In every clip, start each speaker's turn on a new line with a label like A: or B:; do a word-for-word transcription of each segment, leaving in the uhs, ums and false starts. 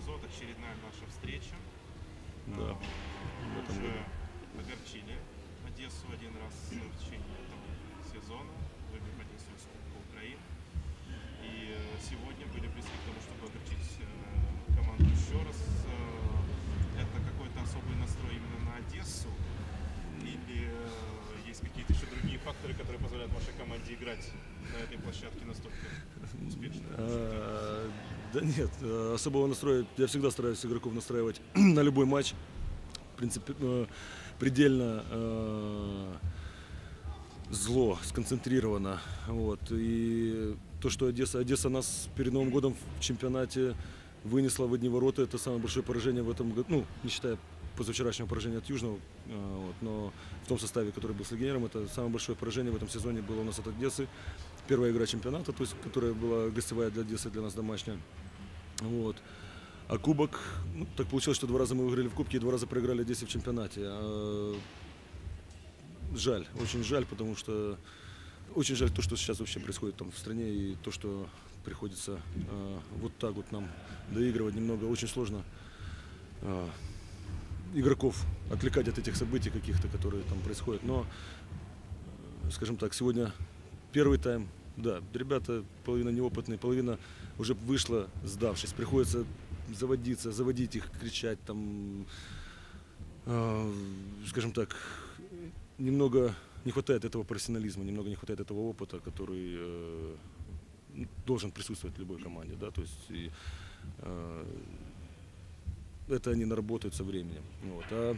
A: эпизод, очередная наша встреча.
B: Да.
A: Мы уже огорчили Одессу один раз в течение этого сезона, выбив Одессу из Кубка Украины. И сегодня были близки к тому, чтобы огорчить команду еще раз. Это какой-то особый настрой именно на Одессу? Или есть какие-то еще другие факторы, которые позволяют вашей команде играть на этой площадке настолько успешно?
B: А, да нет, особого настроя. Я всегда стараюсь игроков настраивать на любой матч. В принципе, предельно э, зло, сконцентрировано. Вот. И то, что Одесса, Одесса нас перед Новым годом в чемпионате вынесла в одни ворота, это самое большое поражение в этом году, ну, не считая позавчерашнего поражения от Южного, вот, но в том составе, который был с легионером, это самое большое поражение в этом сезоне было у нас от Одессы. Первая игра чемпионата, то есть, которая была гостевая для Одессы, для нас домашняя. Вот. А кубок, ну, так получилось, что два раза мы выиграли в кубке и два раза проиграли Одессе в чемпионате. А, жаль, очень жаль, потому что очень жаль то, что сейчас вообще происходит там в стране, и то, что приходится а, вот так вот нам доигрывать немного, очень сложно а, игроков отвлекать от этих событий каких-то, которые там происходят. Но, скажем так, сегодня первый тайм, да, ребята половина неопытные, половина уже вышла, сдавшись. Приходится заводиться, заводить их, кричать там, э, скажем так, немного не хватает этого профессионализма, немного не хватает этого опыта, который э, должен присутствовать в любой команде, да, то есть и, э, это они наработают со временем. Вот. А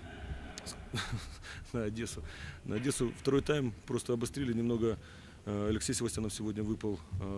B: на Одессу. На Одессу второй тайм просто обострили немного. Алексей Севастьянов сегодня выпал,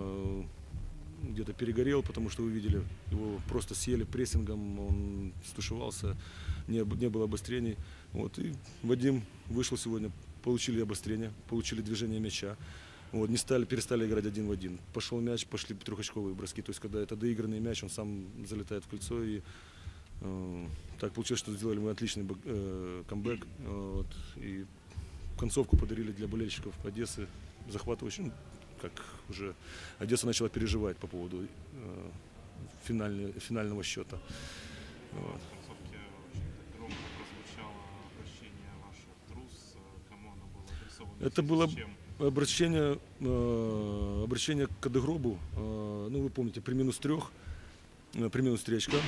B: где-то перегорел, потому что вы видели, его просто съели прессингом, он стушевался, не, не было обострений. Вот. И Вадим вышел сегодня, получили обострение, получили движение мяча. Вот, не стали, перестали играть один в один. Пошел мяч, пошли трехочковые броски. То есть, когда это доигранный мяч, он сам залетает в кольцо. И э, так получилось, что сделали мы отличный э, камбэк. Э, вот, и концовку подарили для болельщиков Одессы. Захватывающий, ну, как уже Одесса начала переживать по поводу э, финальный, финального счета.
A: Вот. В концовке очень громко прозвучало обращение ваше «трус». Кому оно было адресовано?
B: Это было обращение, э, обращение к Кадыгробу. Э, ну, вы помните, при минус трех, э, при минус три очка,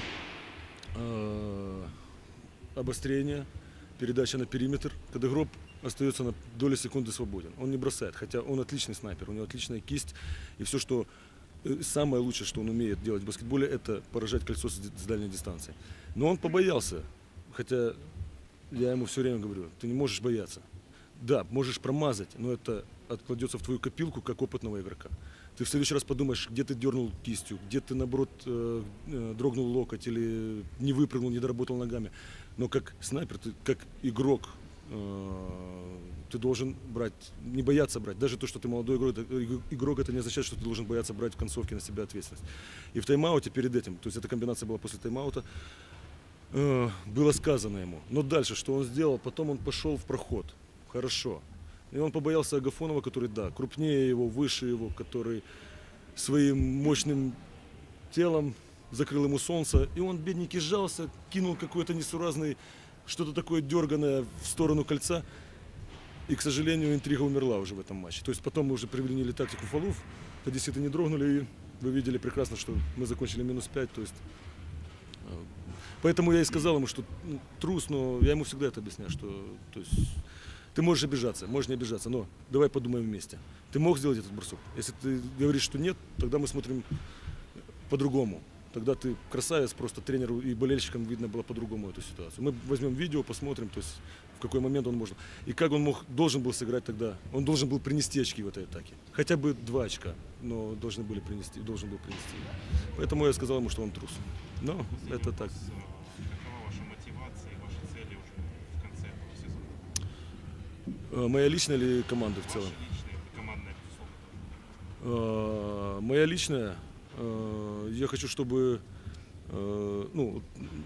B: э, обострение, передача на периметр. Кадыгроб остается на долю секунды свободен. Он не бросает, хотя он отличный снайпер, у него отличная кисть. И все, что самое лучшее, что он умеет делать в баскетболе, это поражать кольцо с дальней дистанции. Но он побоялся, хотя я ему все время говорю, ты не можешь бояться. Да, можешь промазать, но это откладется в твою копилку как опытного игрока. Ты в следующий раз подумаешь, где ты дернул кистью, где ты, наоборот, э, э, дрогнул локоть или не выпрыгнул, не доработал ногами. Но как снайпер, ты как игрок, ты должен брать, не бояться брать. Даже то, что ты молодой игрок, игрок, это не означает, что ты должен бояться брать в концовке на себя ответственность. И в тайм-ауте перед этим, то есть эта комбинация была после тайм-аута, э, было сказано ему. Но дальше, что он сделал, потом он пошел в проход. Хорошо. И он побоялся Агафонова, который, да, крупнее его, выше его, который своим мощным телом закрыл ему солнце. И он, бедненький, сжался, кинул какой-то несуразный, что-то такое дерганое в сторону кольца. И, к сожалению, интрига умерла уже в этом матче. То есть потом мы уже применили тактику фолов, одесситы не дрогнули, и вы видели прекрасно, что мы закончили минус пять. То есть, поэтому я и сказал ему, что ну, трус, но я ему всегда это объясняю, что то есть, ты можешь обижаться, можешь не обижаться, но давай подумаем вместе. Ты мог сделать этот бросок? Если ты говоришь, что нет, тогда мы смотрим по-другому. Тогда ты красавец, просто тренеру и болельщикам видно было по-другому эту ситуацию. Мы возьмем видео, посмотрим, то есть в какой момент он может. И как он мог, должен был сыграть тогда. Он должен был принести очки в этой атаке. Хотя бы два очка, но должны были принести, должен был принести. Поэтому я сказал ему, что он трус. Но это так.
A: Какова ваша мотивация и ваши цели уже в конце этого сезона?
B: Моя личная или команда в целом?
A: Ваша личная, командная, безусловно.
B: Моя личная. Я хочу, чтобы ну,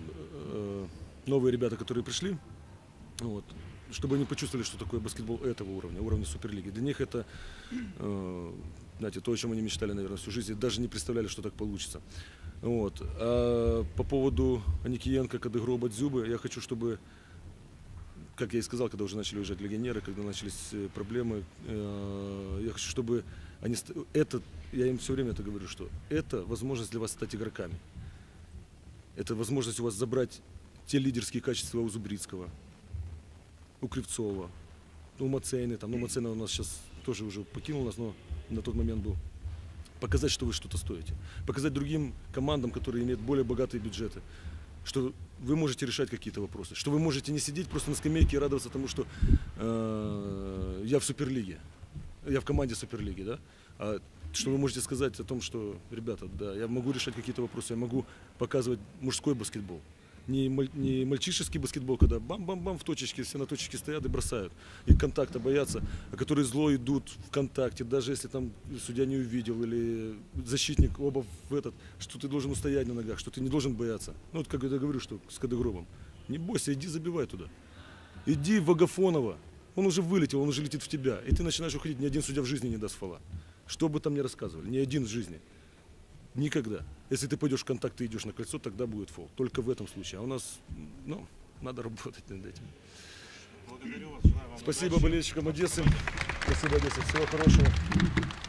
B: новые ребята, которые пришли, вот, чтобы они почувствовали, что такое баскетбол этого уровня, уровня Суперлиги. Для них это, знаете, то, о чем они мечтали, наверное, всю жизнь, и даже не представляли, что так получится. Вот. А по поводу Аникиенко, Кадыгроба, Дзюбы, я хочу, чтобы, как я и сказал, когда уже начали уезжать легионеры, когда начались э, проблемы, э, я хочу, чтобы они... ст- Это, я им все время это говорю, что это возможность для вас стать игроками. Это возможность у вас забрать те лидерские качества у Зубрицкого, у Кривцова, у Мацейны. Там, ну, Мацейна у нас сейчас тоже уже покинул нас, но на тот момент был. Показать, что вы что-то стоите. Показать другим командам, которые имеют более богатые бюджеты, что вы можете решать какие-то вопросы, что вы можете не сидеть просто на скамейке и радоваться тому, что э, я в Суперлиге, я в команде Суперлиги, да, а что вы можете сказать о том, что, ребята, да, я могу решать какие-то вопросы, я могу показывать мужской баскетбол. Не, маль- не мальчишеский баскетбол, когда бам-бам-бам в точечке, все на точечке стоят и бросают, и контакта боятся, а которые зло идут в контакте, даже если там судья не увидел или защитник оба в этот, что ты должен устоять на ногах, что ты не должен бояться. Ну вот как я говорю, что с Кадыгробом. Не бойся, иди забивай туда. Иди в Агафонова, он уже вылетел, он уже летит в тебя, и ты начинаешь уходить, ни один судья в жизни не даст фола. Что бы там ни рассказывали, ни один в жизни. Никогда. Если ты пойдешь в контакт, ты идешь на кольцо, тогда будет фол. Только в этом случае. А у нас, ну, надо работать над этим.
A: Благодарю вас, желаю вам
B: Спасибо
A: удачи.
B: болельщикам Одессы. Спасибо, Одесса. Всего хорошего.